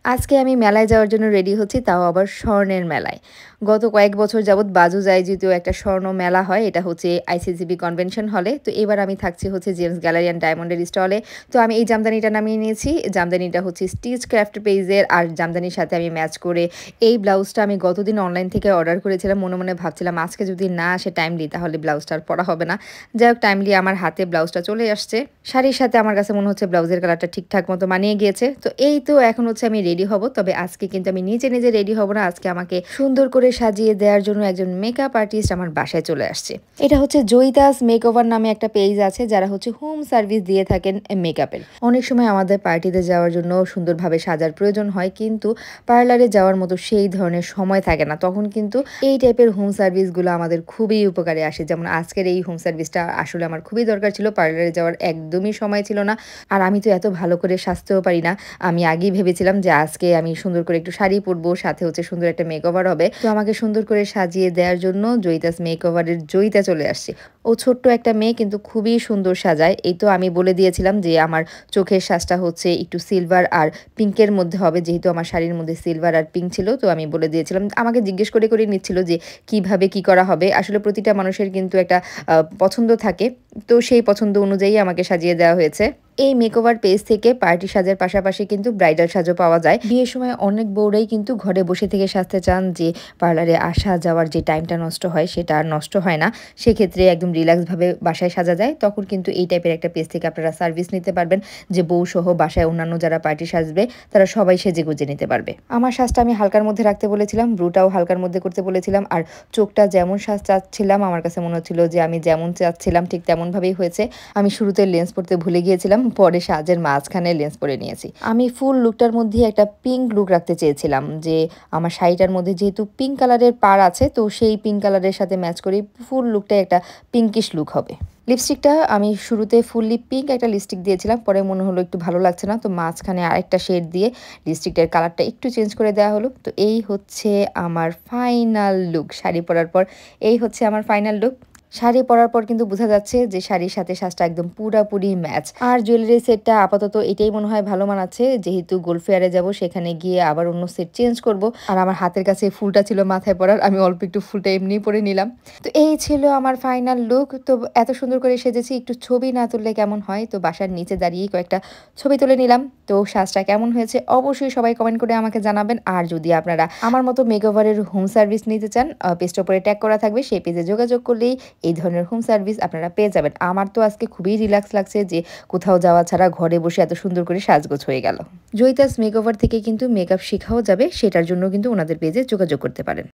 আজকে আমি মেলায় যাওয়ার জন্য রেডি হচ্ছি, তাও আবার স্বর্ণের মেলায়। গত কয়েক বছর যাবৎ বাজু আয়োজিত একটা স্বর্ণ মেলা হয়। এটা হচ্ছে আইসিসিবি কনভেনশন হলে। তো এবার আমি থাকছি হচ্ছে জেমস গ্যালারি অ্যান্ড ডায়মন্ডের স্টলে। তো আমি এই জামদানিটা নামিয়ে নিয়েছি। জামদানিটা হচ্ছে স্টিচ ক্রাফট পেজের, আর জামদানির সাথে আমি ম্যাচ করে এই ব্লাউজটা আমি গতদিন অনলাইন থেকে অর্ডার করেছিলাম। মনে মনে ভাবছিলাম আজকে যদি না আসে টাইমলি, তাহলে ব্লাউজটা আর পরা হবে না। যাই হোক, টাইমলি আমার হাতে ব্লাউজটা চলে আসছে। শাড়ির সাথে আমার কাছে মনে হচ্ছে ব্লাউজের কালারটা ঠিকঠাক মতো মানিয়ে গিয়েছে। তো এই তো এখন হচ্ছে আমি রেডি হব। তবে আজকে কিন্তু আমি নিজে নিজে রেডি হব না। আজকে আমাকে সুন্দর করে সাজিয়ে দেওয়ার জন্য একজন মেকআপ আর্টিস্ট আমার বাসায় চলে আসছে। এটা হচ্ছে জয়িতাস মেকওভার নামে একটা পেজ আছে, যারা হচ্ছে হোম সার্ভিস দিয়ে থাকেন মেকআপের। অনেক সময় আমাদের পার্টিতে যাওয়ার জন্য সুন্দরভাবে সাজার প্রয়োজন হয়, কিন্তু পার্লারে যাওয়ার মতো সেই ধরনের সময় থাকে না। তখন কিন্তু এই টাইপের হোম সার্ভিসগুলো আমাদের খুবই উপকারে আসে। যেমন আজকের এই হোম সার্ভিসটা আসলে আমার খুবই দরকার ছিল। পার্লারে যাওয়ার একদমই সময় ছিল না। আর আমি তো এত ভালো করে সাজতেও পারি না। আমি আগেই ভেবেছিলাম যে আজকে আমি সুন্দর করে একটু শাড়ি পরবো, সাথে হচ্ছে সুন্দর একটা মেকওভার হবে। তো আমাকে সুন্দর করে সাজিয়ে দেওয়ার জন্য জয়িতাস মেকওভারের জয়িতা চলে আসছে। ও ছোট্ট একটা মেয়ে, কিন্তু খুবই সুন্দর সাজায়। এই তো আমি বলে দিয়েছিলাম যে আমার চোখের সাজটা হচ্ছে একটু সিলভার আর পিঙ্কের মধ্যে হবে, যেহেতু আমার শাড়ির মধ্যে সিলভার আর পিঙ্ক ছিল। তো আমি বলে দিয়েছিলাম, আমাকে জিজ্ঞেস করে করে নিচ্ছিল যে কিভাবে কি করা হবে। আসলে প্রতিটা মানুষের কিন্তু একটা পছন্দ থাকে, তো সেই পছন্দ অনুযায়ী আমাকে সাজিয়ে দেওয়া হয়েছে। এই মেকওভার পেজ থেকে পার্টি সাজার পাশাপাশি কিন্তু ব্রাইডাল সাজও পাওয়া যায়। বিয়ের সময় অনেক বউরাই কিন্তু ঘরে বসে থেকে সাজতে চান, যে পার্লারে আসা যাওয়ার যে টাইমটা নষ্ট হয় সেটা আর নষ্ট হয় না। সেক্ষেত্রে একদম রিল্যাক্সভাবে বাসায় সাজা যায়। তখন কিন্তু এই টাইপের একটা পেজ থেকে আপনারা সার্ভিস নিতে পারবেন, যে বউ সহ বাসায় অন্যান্য যারা পার্টি সাজবে তারা সবাই সেজে গুজে নিতে পারবে। আমার সাজটা আমি হালকার মধ্যে রাখতে বলেছিলাম, ব্রুটাও হালকার মধ্যে করতে বলেছিলাম, আর চোখটা যেমন সাজ চাচ্ছিলাম আমার কাছে মনে হচ্ছিল যে আমি যেমন চাচ্ছিলাম ঠিক তেমনভাবেই হয়েছে। আমি শুরুতে লেন্স পরতে ভুলে গিয়েছিলাম, পরে সাজের মাঝখানে লেন্স পরে নিয়েছি। আমি ফুল লুকটার মধ্যে একটা পিঙ্ক লুক রাখতে চেয়েছিলাম, যে আমার শাড়িটার মধ্যে যেহেতু পিঙ্ক কালারের পাড় আছে, তো সেই পিঙ্ক কালারের সাথে ম্যাচ করে ফুল লুকটা একটা পিঙ্কিশ লুক হবে। লিপস্টিকটা আমি শুরুতে ফুললি পিঙ্ক একটা লিপস্টিক দিয়েছিলাম, পরে মনে হলো একটু ভালো লাগছে না, তো মাঝখানে আরেকটা শেড দিয়ে লিপস্টিকটার কালারটা একটু চেঞ্জ করে দেওয়া হলো। তো এই হচ্ছে আমার ফাইনাল লুক। শাড়ি পরার পর এই হচ্ছে আমার ফাইনাল লুক। শাড়ি পরার পর কিন্তু বোঝা যাচ্ছে যে শাড়ির সাথে সাজটা একদম পুরাপুরি ম্যাচ। আর জুয়েলারি সেটটা আপাতত এটাই মনে হয় ভালো মানাচ্ছে, যেহেতু গোল্ড ফেয়ারে যাব, সেখানে গিয়ে আবার অন্য সেট চেঞ্জ করব। আর আমার হাতের কাছে ফুলটা ছিল মাথায় পরার, আমি অল্প একটু ফুলটা এমনি পরে নিলাম। তো এই ছিল আমার ফাইনাল লুক। তো এত সুন্দর করে সেজেছি, একটু ছবি না তুললে কেমন হয়, তো বাসার নিচে দাঁড়িয়ে কয়েকটা ছবি তুলে নিলাম। তো সাজটা কেমন হয়েছে অবশ্যই সবাই কমেন্ট করে আমাকে জানাবেন। আর যদি আপনারা আমার মতো মেকওভারের হোম সার্ভিস নিতে চান, পেজটা উপরে ট্যাগ করা থাকবে, সেই পেজে যোগাযোগ করলেই এই ধরনের হোম সার্ভিস আপনারা পেয়ে যাবেন। আমার তো আজকে খুবই রিল্যাক্স লাগছে যে কোথাও যাওয়া ছাড়া ঘরে বসে এত সুন্দর করে সাজগোছ হয়ে গেল। জয়িতাস মেকওভার থেকে কিন্তু মেকআপ শেখাও যাবে, সেটার জন্য কিন্তু ওনাদের পেজে যোগাযোগ করতে পারেন।